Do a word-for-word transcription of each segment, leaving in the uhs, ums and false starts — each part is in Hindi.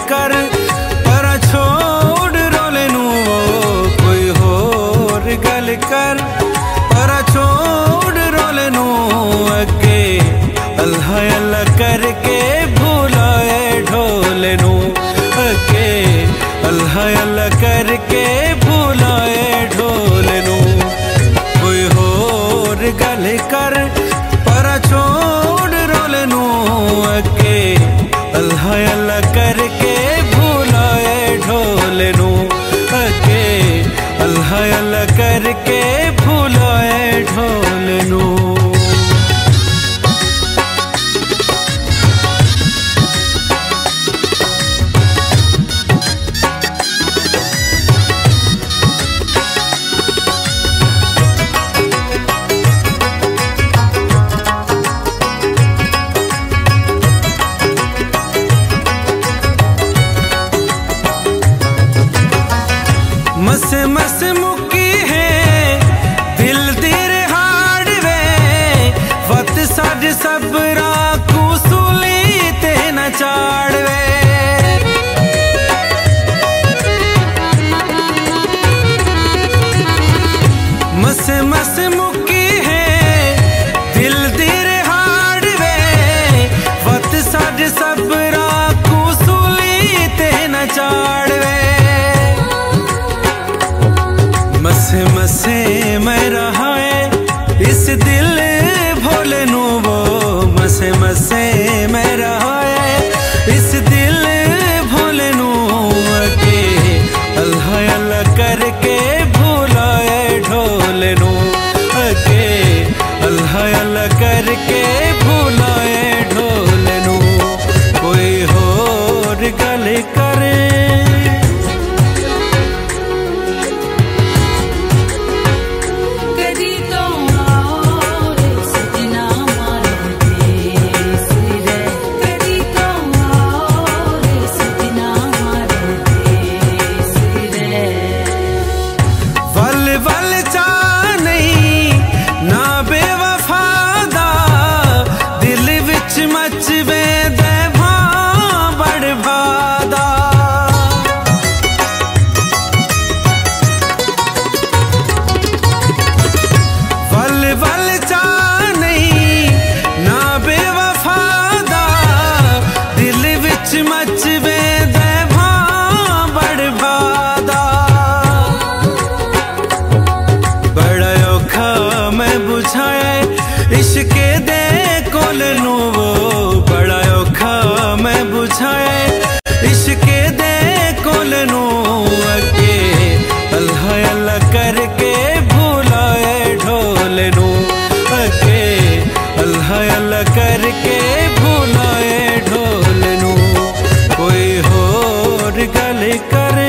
कर पर छोड़ रोले नू कोई होर गल कर पर छोड़ रोले नू अगे अल्लाह अल्लाह करके भुलाए ढोले नू अगे अल्लाह अल्लाह करके भुलाए ढोले नू कोई होर गल कर पर छोड़ रोले नू अगे अल्लाह अल्लाह करके भुलाए ढोले नू अगे अल्लाह अल्लाह करके भुलाए ढोले नू। मस मस मुकी है दिल तेरे हाड़ वे वत सज सबरा कुसूली ते न चाड़ वे मस मस मुकी है दिल तेरे हाड़ वे वत सज सबरा कुसूली ते न चाड़ वे मसे मसे मैं रहा है इस दिल भोले नू वो मसे मसे मैं रहा है इस दिल भोले नू अगे अल्लाह अल्लाह करके भुलाए ढोले नू अगे अल्लाह अल्लाह करके भुलाए ढोले नू कोई होर गल करे इश्के दे कोल नू वो बड़ा औखा मैं बुझाए इश्के दे कोल नू अगे अल्लाह अल्लाह करके भुलाए ढोले नू अगे अल्लाह अल्लाह करके भुलाए ढोले नू कोई होर गल करे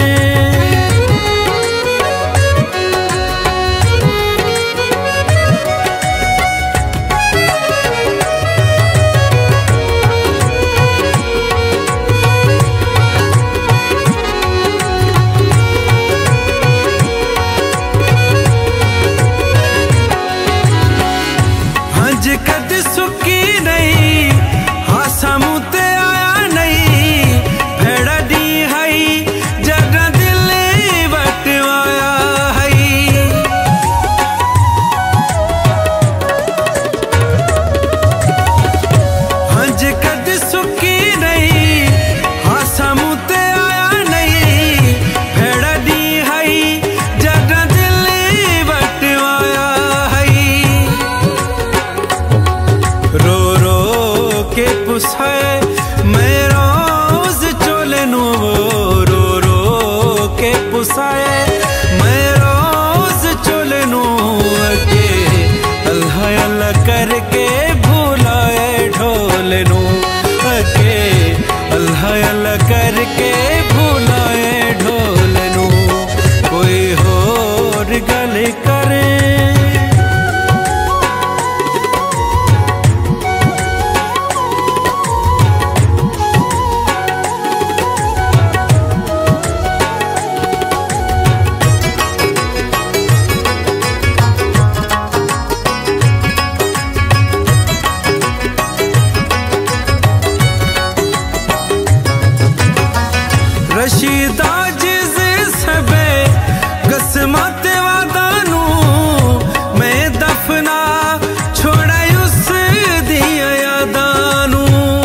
रशीदा जिस सबे कस्मत वादानू मैं दफना छोड़ा उस दिया यादानू।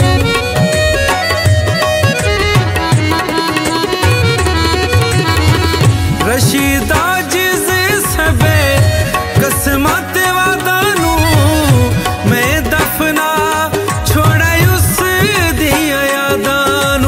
रशीदा जिस सबे कस्मत वादानू मैं दफना छोड़ा उस दिया यादानू।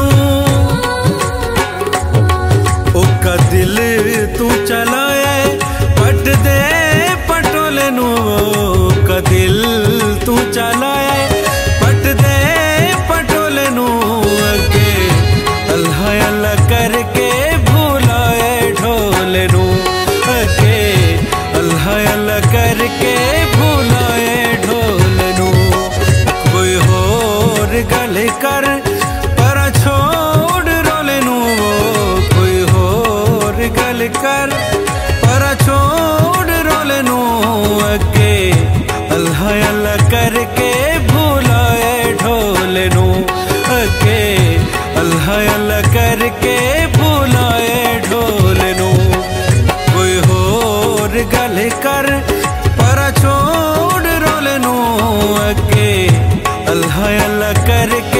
ओका दिल तू चलाए पट दे पटोले नू, ओका दिल तू चलाए पट दे पटोले नू। अगे अल्लाह अल्लाह करके भुलाए ढोले नू, अगे अल्लाह अल्लाह करके भुलाए ढोले नू। कोई होर गल कर पर छोड़ रोले नू, कोई होर गल कर पर छोड़ रोले नू। अगे अल्लाह अल्लाह करके भुलाए ढोले नू, अगे अल्लाह अल्लाह करके भुलाए ढोले नू। कोई होर गल कर पर छोड़ रोले नू, अगे अल्लाह अल्लाह करके